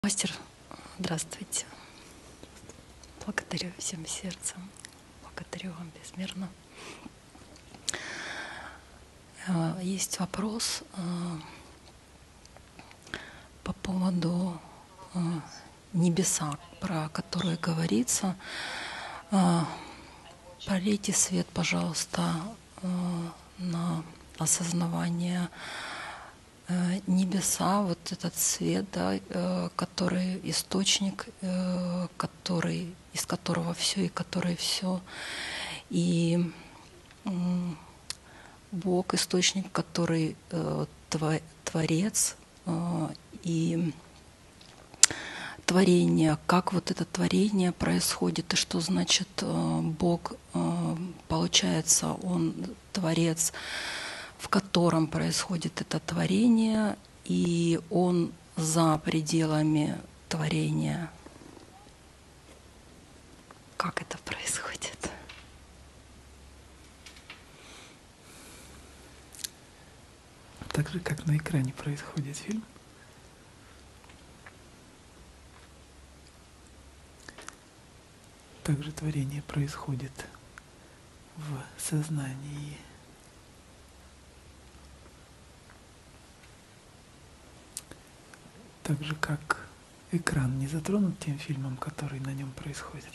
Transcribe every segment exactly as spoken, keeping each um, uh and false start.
Мастер, здравствуйте. Благодарю всем сердцем. Благодарю вам безмерно. Есть вопрос по поводу небеса, про которые говорится. Пролейте свет, пожалуйста, на осознавание небеса, вот этот свет, да, который источник, который, из которого все и который все. И Бог, источник, который творец, и творение, как вот это творение происходит, и что значит Бог, получается, Он творец, в котором происходит это творение, и Он за пределами творения. Как это происходит? Так же, как на экране происходит фильм, так же творение происходит в сознании. Так же, как экран не затронут тем фильмом, который на нем происходит,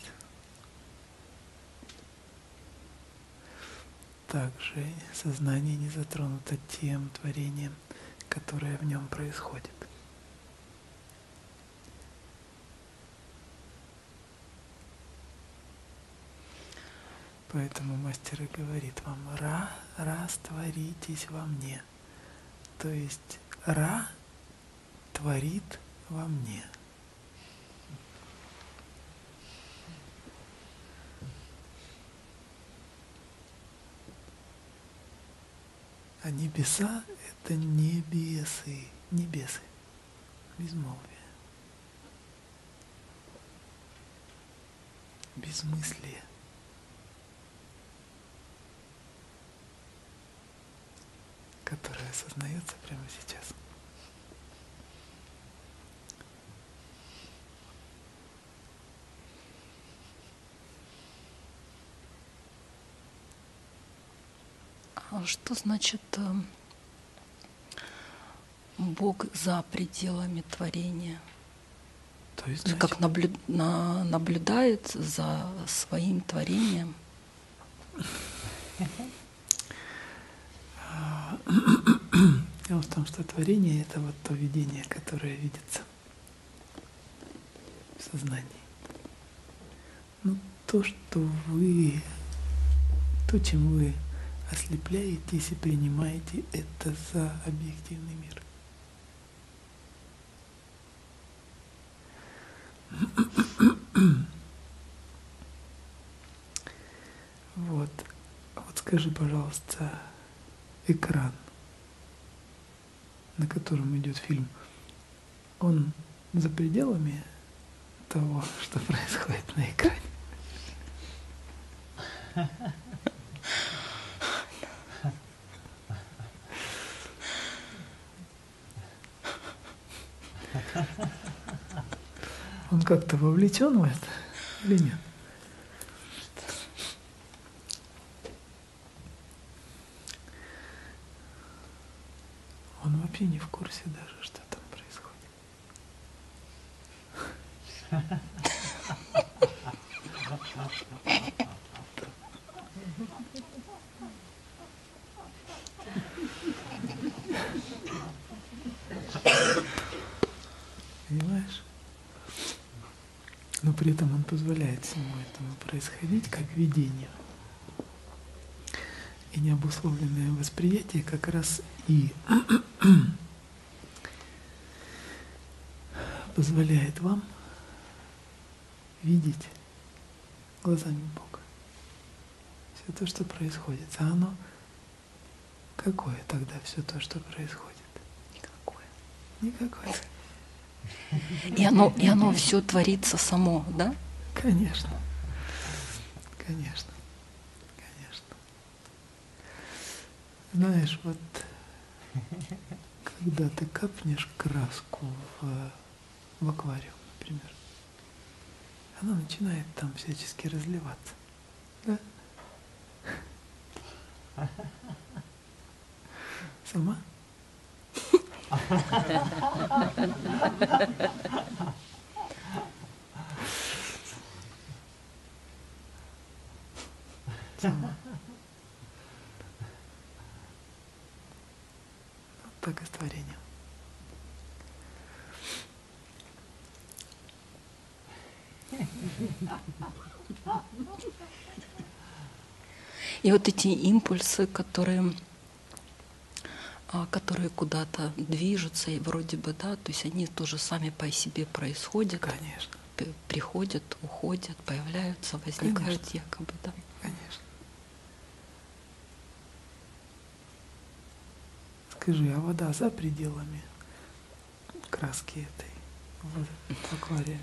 также сознание не затронуто тем творением, которое в нем происходит. Поэтому мастер и говорит вам: Ра, растворитесь во мне. То есть Ра творит во мне. А небеса — это небесы, небесы, безмолвие, безмыслие. Которое осознается прямо сейчас. А что значит Бог за пределами творения? То есть, значит, как наблю... на... наблюдает за своим творением? Дело в том, что творение — это вот то видение, которое видится в сознании. Ну, то, что вы, то, чем вы ослепляетесь и принимаете это за объективный мир. Вот. Вот скажи, пожалуйста, экран, на котором идет фильм, он за пределами того, что происходит на экране? Он как-то вовлечен в это или нет? Он вообще не в курсе даже, что там происходит. Понимаешь? Но при этом он позволяет всему этому происходить как видение. И необусловленное восприятие как раз и позволяет вам видеть глазами Бога все то, что происходит. А оно какое тогда все то, что происходит? Никакое. Никакое. И оно, и оно все творится само, да? Конечно. Конечно. Конечно. Знаешь, вот когда ты капнешь краску в в аквариум, например, она начинает там всячески разливаться. Да? Сама? Сама. Вот так и с творением. И вот эти импульсы, которые, а, которые куда-то движутся, и вроде бы, да, то есть они тоже сами по себе происходят. Конечно. п- Приходят, уходят, появляются, возникают. Конечно. Якобы, да. Конечно. Скажи, а вода за пределами краски этой в, в аквариуме?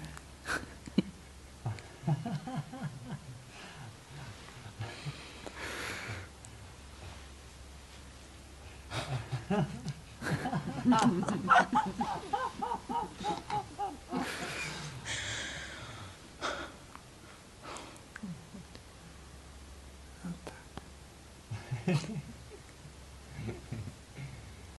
Вот так.